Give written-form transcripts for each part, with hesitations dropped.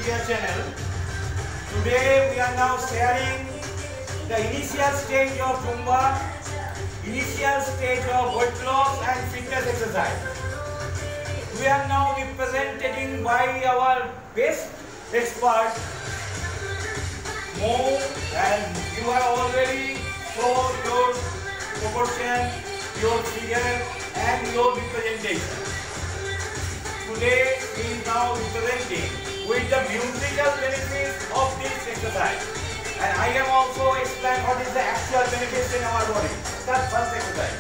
media channel. Today we are now sharing the initial stage of Zumba, initial stage of weight loss and fitness exercise. We are now represented by our best expert, Mou, and you are already shown your proportion, your figure and your representation. Today he is now representing with the musical benefits of this exercise, and I am also explain what is the actual benefits in our body. Start first exercise.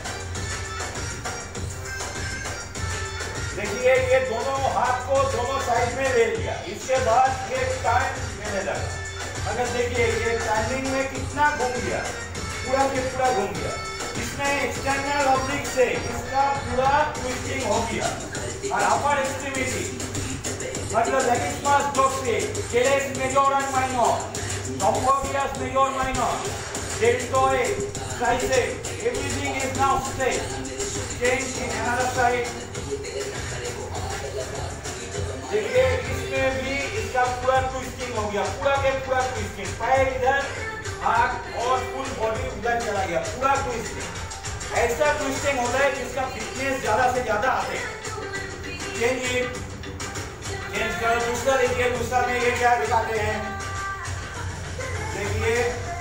देखिए ये दोनों हाथ को दोनों side में ले लिया, इसके बाद ये टाइम लेने लगा। अगर देखिए ये टाइमिंग में कितना घूम गया, पूरा के पूरा घूम गया। इसमें एक्सटर्नल ऑब्लिक से इसका पूरा ट्विस्टिंग हो गया और अपर एक्सट्रीमिटी मतलब लेगिस्मस डॉक्से, केलेस मेजर एंड माइनर, ट्रोपोडियस major minor, deltoid, tricep, everything is now straight. Change in another side. देखिए इसमें भी इसका पूरा ट्विस्टिंग हो गया, पूरा के पूरा ट्विस्टिंग। पैर इधर, हाथ और फुल बॉडी उधर चला गया, पूरा ट्विस्टिंग। ऐसा ट्विस्टिंग होता है जिसका फिटनेस ज्यादा से ज्यादा आते हैं। चेंज करो। दूसरा देखिए, दूसरा में ये क्या दिखाते हैं, देखिए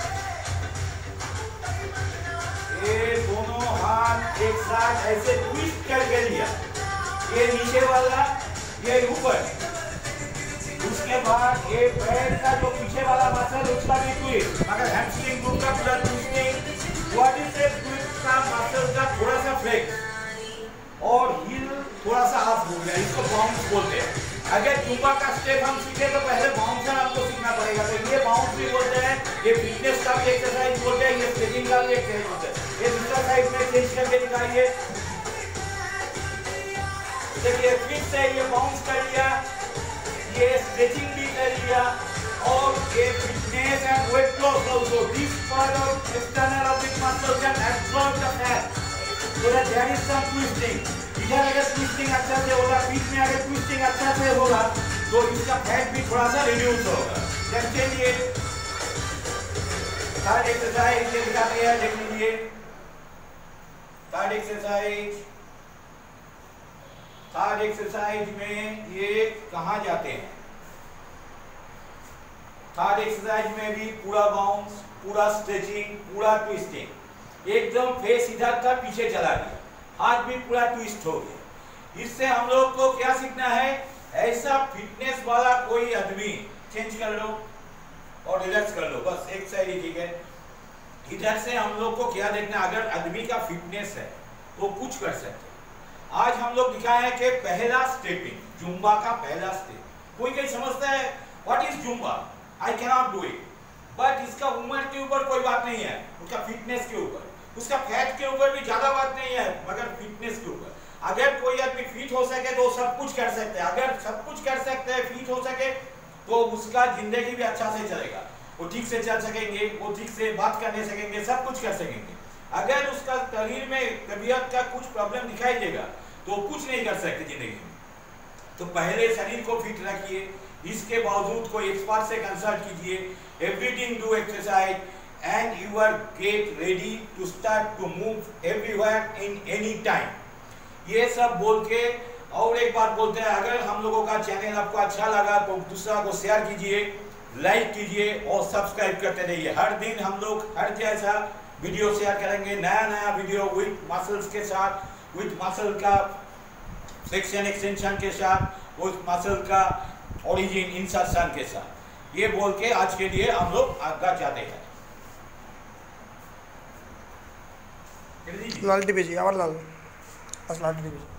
ये दोनों हाथ एक साथ ऐसे ट्विस्ट करके लिया, ये नीचे वाला ये ऊपर, उसके बाद ये पैर का जो पीछे वाला मसल उसका भी ट्विस्ट। अगर हैमस्ट्रिंग ग्रुप का पूरा ट्विस्टिंग, बॉडी से ट्विस्ट का मसल का थोड़ा सा फ्लेक्स और हिल थोड़ा सा हाथ हो गया, इसको बाउंस बोलते हैं। अगर जुम्बा का स्टेप हम सीखे तो पहले बाउंसर हमको सीखना पड़ेगा, तो ये बाउंस भी बोलते हैं, ये फिटनेस का भी एक्सरसाइज बोलते हैं, ये स्ट्रेचिंग का भी एक्सरसाइज बोलते हैं। ये दूसरा साइड में चेंज करके दिखाइए। देखिए फिर से ये बाउंस कर लिया, ये स्ट्रेचिंग भी कर लिया और ये fitness and weight loss also. This part of external oblique muscle can absorb the fat so that there is some twisting. इधर अगर ट्विस्टिंग अच्छा से होगा, बीच में अगर ट्विस्टिंग अच्छा से होगा तो इसका फैट भी थोड़ा सा रिड्यूस होगा। देखिए ये थर्ड एक्सरसाइज ये दिखाते हैं, देख लीजिए थर्ड एक्सरसाइज। थर्ड एक्सरसाइज में ये कहाँ जाते हैं, थर्ड एक्सरसाइज में भी पूरा बाउंस, पूरा स्ट्रेचिंग, पूरा ट्विस्टिंग। एकदम फेस इधर था, पीछे चला गया, हाथ भी पूरा ट्विस्ट हो गया। इससे हम लोग को क्या सीखना है, ऐसा फिटनेस वाला कोई आदमी, चेंज कर लो और रिलैक्स कर लो, बस एक साइड ही ठीक है। इधर से हम लोग को क्या देखना, अगर आदमी का फिटनेस है तो कुछ कर सकते हैं। आज हम लोग दिखाए हैं कि पहला स्टेपिंग, जुम्बा का पहला स्टेप। कोई कहीं समझता है what is Zumba, I can not do it, but इसका उम्र के ऊपर कोई बात नहीं है, उसका फिटनेस के ऊपर, उसका फैट के ऊपर भी ज्यादा बात नहीं है, मगर फिटनेस के ऊपर। अगर कोई आदमी फिट हो सके तो सब कुछ कर सकते हैं। अगर सब कुछ कर सकते हैं, फिट हो सके तो उसका जिंदगी भी अच्छा से चलेगा, वो ठीक से चल सकेंगे, वो ठीक से बात करने सकेंगे, सब कुछ कर सकेंगे। अगर उसका शरीर में तबीयत का कुछ प्रॉब्लम दिखाई देगा तो कुछ नहीं कर सकते जिंदगी में। तो पहले शरीर को फिट रखिए, इसके बावजूद कोई एक्सपर्ट से कंसल्ट कीजिए। Everything do exercise and you are get ready to start to move everywhere in any time। ये सब बोल के और एक बात बोलते हैं, अगर हम लोगों का चैनल आपको अच्छा लगा तो दूसरा को शेयर कीजिए, लाइक कीजिए और सब्सक्राइब करते रहिए। हर दिन हम लोग हर जैसा वीडियो शेयर करेंगे, नया नया वीडियो विथ मसल्स के साथ, विथ मसल का फ्लेक्शन एक्सटेंशन के साथ, विथ मसल का ओरिजिन इंसर्शन के साथ। ये बोल के आज के लिए हम लोग आगे जाते हैं। लाल टीवी जी, आवाज लाल, बस लाल टीवी।